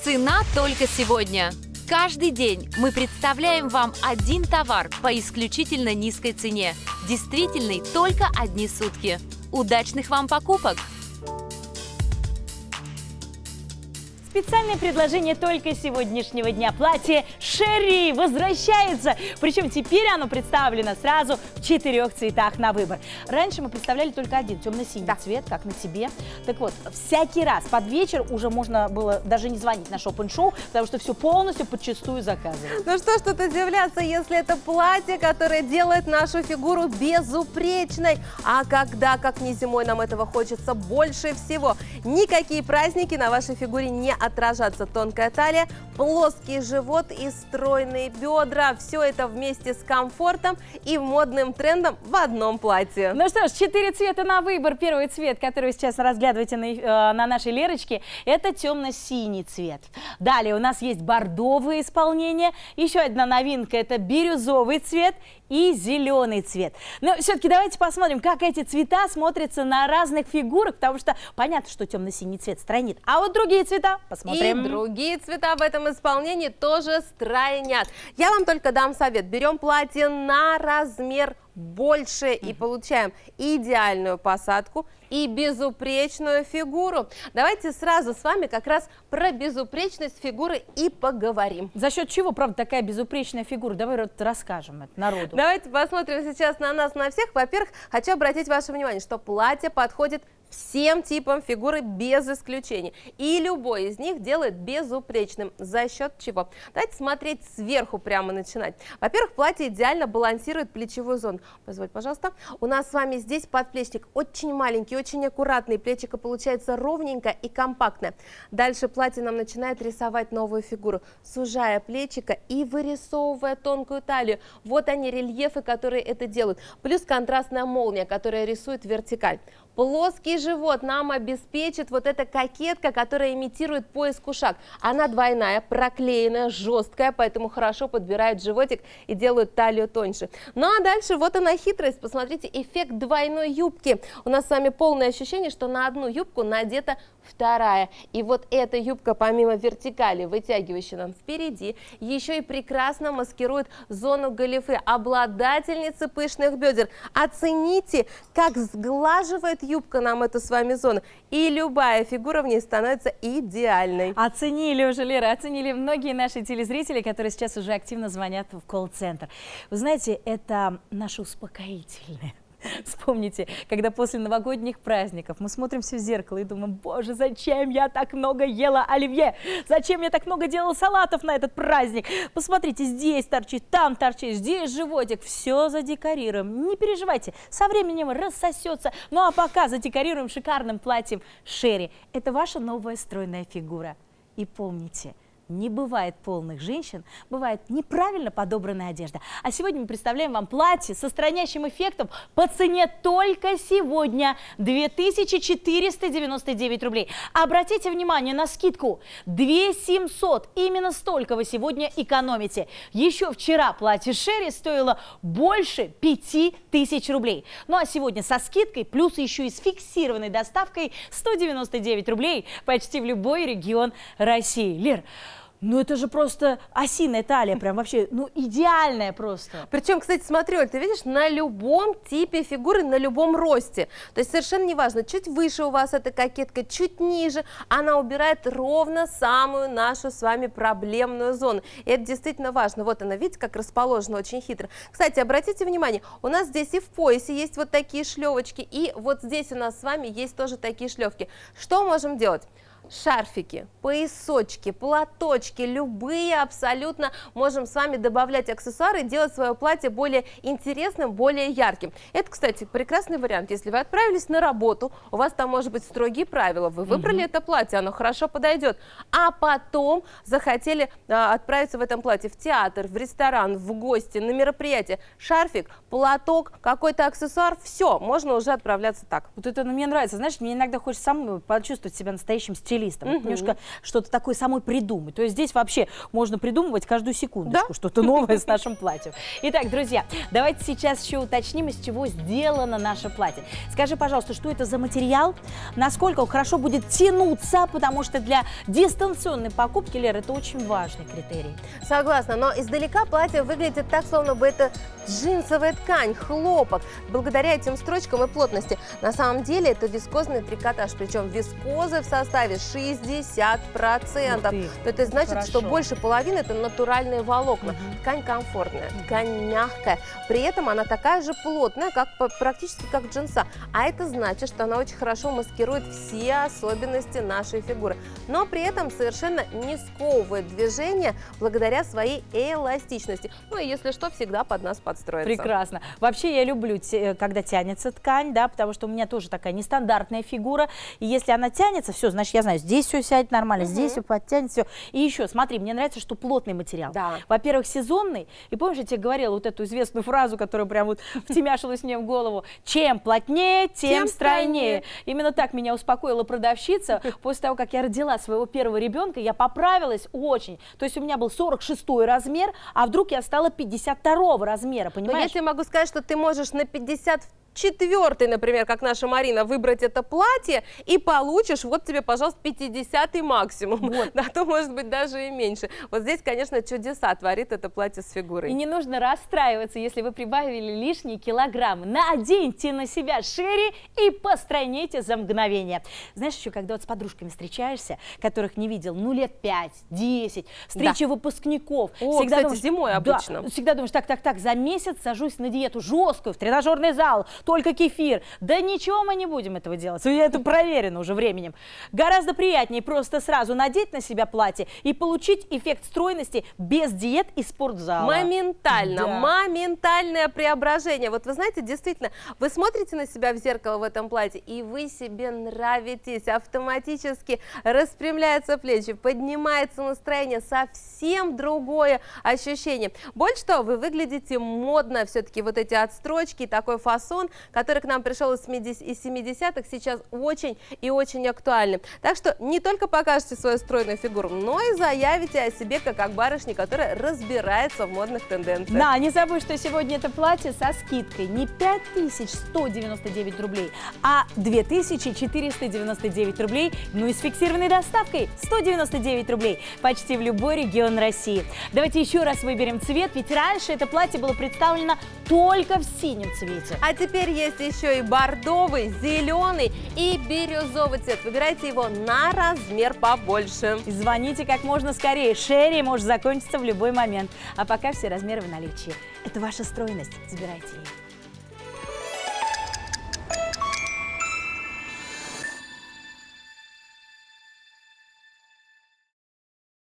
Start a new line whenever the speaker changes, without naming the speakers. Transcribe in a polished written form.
Цена только сегодня. Каждый день мы представляем вам один товар по исключительно низкой цене, действительной только одни сутки. Удачных вам покупок!
Специальное предложение только сегодняшнего дня. Платье Шерри возвращается. Причем теперь оно представлено сразу в 4 цветах на выбор. Раньше мы представляли только один, темно-синий цвет, как на тебе. Так вот, всякий раз под вечер уже можно было даже не звонить на шоп-н-шоу, потому что все полностью подчистую заказывают.
Ну что ж тут удивляться, если это платье, которое делает нашу фигуру безупречной. А когда, как не зимой, нам этого хочется больше всего. Никакие праздники на вашей фигуре не отражаться. Тонкая талия, плоский живот и стройные бедра. Все это вместе с комфортом и модным трендом в одном платье.
Ну что ж, 4 цвета на выбор. Первый цвет, который вы сейчас разглядываете на нашей Лерочке, это темно-синий цвет. Далее у нас есть бордовое исполнение. Еще одна новинка – это бирюзовый цвет и зеленый цвет. Но все-таки давайте посмотрим, как эти цвета смотрятся на разных фигурах, потому что понятно, что темно-синий цвет стройнит. А вот другие цвета посмотрим.
И другие цвета в этом исполнении тоже стройнят. Я вам только дам совет. Берем платье на размер больше и получаем идеальную посадку и безупречную фигуру. Давайте сразу с вами как раз про безупречность фигуры и поговорим.
За счет чего, правда, такая безупречная фигура? Давай расскажем это народу.
Давайте посмотрим сейчас на нас, на всех. Во-первых, хочу обратить ваше внимание, что платье подходит всем типам фигуры без исключения. И любой из них делает безупречным. За счет чего? Давайте смотреть сверху, прямо начинать. Во-первых, платье идеально балансирует плечевую зону. Позволь, пожалуйста. У нас с вами здесь подплечник очень маленький, очень аккуратный. Плечико получается ровненько и компактное. Дальше платье нам начинает рисовать новую фигуру, сужая плечико и вырисовывая тонкую талию. Вот они, рельефы, которые это делают. Плюс контрастная молния, которая рисует вертикаль. Плоский живот нам обеспечит вот эта кокетка, которая имитирует пояс-кушак. Она двойная, проклеенная, жесткая, поэтому хорошо подбирает животик и делает талию тоньше. Ну а дальше вот она хитрость. Посмотрите, эффект двойной юбки. У нас с вами полное ощущение, что на одну юбку надета вторая. И вот эта юбка, помимо вертикали, вытягивающей нам впереди, еще и прекрасно маскирует зону галифе. Обладательницы пышных бедер. Оцените, как сглаживает юбка нам эту с вами зону. И любая фигура в ней становится идеальной.
Оценили уже, Лера, оценили многие наши телезрители, которые сейчас уже активно звонят в колл-центр. Вы знаете, это наше успокоительное. Вспомните, когда после новогодних праздников мы смотрим все в зеркало и думаем: боже, зачем я так много ела оливье? Зачем я так много делала салатов на этот праздник? Посмотрите, здесь торчит, там торчит, здесь животик. Все задекорируем. Не переживайте, со временем рассосется. Ну а пока задекорируем шикарным платьем Шерри. Это ваша новая стройная фигура. И помните, не бывает полных женщин, бывает неправильно подобранная одежда. А сегодня мы представляем вам платье со стройнящим эффектом по цене только сегодня 2499 рублей. Обратите внимание на скидку 2700. Именно столько вы сегодня экономите. Еще вчера платье Шерри стоило больше 5000 рублей. Ну а сегодня со скидкой, плюс еще и с фиксированной доставкой 199 рублей почти в любой регион России. Лер, ну это же просто осиная талия, прям вообще, ну идеальная просто.
Причем, кстати, смотри, Оль, ты видишь, на любом типе фигуры, на любом росте. То есть совершенно неважно, чуть выше у вас эта кокетка, чуть ниже, она убирает ровно самую нашу с вами проблемную зону. И это действительно важно. Вот она, видите, как расположена очень хитро. Кстати, обратите внимание, у нас здесь и в поясе есть вот такие шлевочки, и вот здесь у нас с вами есть тоже такие шлевки. Что можем делать? Шарфики, поясочки, платочки, любые абсолютно можем с вами добавлять аксессуары и делать свое платье более интересным, более ярким. Это, кстати, прекрасный вариант. Если вы отправились на работу, у вас там может быть строгие правила, вы выбрали это платье, оно хорошо подойдет, а потом захотели отправиться в этом платье в театр, в ресторан, в гости, на мероприятие. Шарфик, платок, какой-то аксессуар, все, можно уже отправляться так.
Вот это мне нравится. Знаешь, мне иногда хочется самому почувствовать себя настоящим стилистом. стилиста. Вот немножко что-то такое самой придумать. То есть здесь вообще можно придумывать каждую секундочку что-то новое с нашим платьем. Итак, друзья, давайте сейчас еще уточним, из чего сделано наше платье. Скажи, пожалуйста, что это за материал? Насколько он хорошо будет тянуться, потому что для дистанционной покупки, Лера, это очень важный критерий.
Согласна, но издалека платье выглядит так, словно бы это джинсовая ткань, хлопок, благодаря этим строчкам и плотности. На самом деле это вискозный трикотаж, причем вискозы в составе 60%. То это значит, что больше половины это натуральные волокна. Ткань комфортная, ткань мягкая, при этом она такая же плотная, практически как джинса. А это значит, что она очень хорошо маскирует все особенности нашей фигуры, но при этом совершенно не сковывает движение благодаря своей эластичности. Ну и если что, всегда под нас подстроится.
Прекрасно. Вообще я люблю, когда тянется ткань, да, потому что у меня тоже такая нестандартная фигура. И если она тянется, все, значит, я знаю, здесь все сядет нормально, здесь все подтянет, все. И еще, смотри, мне нравится, что плотный материал.
Да.
Во-первых, сезонный. И помнишь, я тебе говорила вот эту известную фразу, которая прям вот втемяшилась мне в голову. Чем плотнее, тем стройнее. Именно так меня успокоила продавщица. После того, как я родила своего первого ребенка, я поправилась очень. То есть у меня был 46-й размер, а вдруг я стала 52-го размера. Понимаешь?
Но я тебе могу сказать, что ты можешь на 54-й, например, как наша Марина, выбрать это платье и получишь, вот тебе, пожалуйста, 50-й максимум. Вот. А то, может быть, даже и меньше. Вот здесь, конечно, чудеса творит это платье с фигурой.
И не нужно расстраиваться, если вы прибавили лишние килограммы. Наденьте на себя шире и постройнейте за мгновение. Знаешь, еще когда вот с подружками встречаешься, которых не видел, ну, лет 5-10, встречи выпускников.
О,
всегда
кстати,
думаешь,
зимой обычно.
Да, всегда думаешь, так, за месяц сажусь на диету жесткую, в тренажерный зал, только кефир. Да ничего мы не будем этого делать. Это проверено уже временем. Гораздо приятнее просто сразу надеть на себя платье и получить эффект стройности без диет и спортзала.
Моментально, моментальное преображение. Вот вы знаете, действительно, вы смотрите на себя в зеркало в этом платье, и вы себе нравитесь. Автоматически распрямляются плечи, поднимается настроение, совсем другое ощущение. Больше того, вы выглядите модно, все-таки вот эти отстрочки, такой фасон, который к нам пришел из 70-х, сейчас очень и очень актуальны. Так что не только покажете свою стройную фигуру, но и заявите о себе как о барышне, которая разбирается в модных тенденциях.
Да, не забудь, что сегодня это платье со скидкой не 5199 рублей, а 2499 рублей, ну и с фиксированной доставкой 199 рублей, почти в любой регион России. Давайте еще раз выберем цвет, ведь раньше это платье было представлено только в синем цвете.
А теперь есть еще и бордовый, зеленый и бирюзовый цвет. Выбирайте его на размер побольше.
И звоните как можно скорее. Шерри может закончиться в любой момент. А пока все размеры в наличии. Это ваша стройность. Забирайте ее.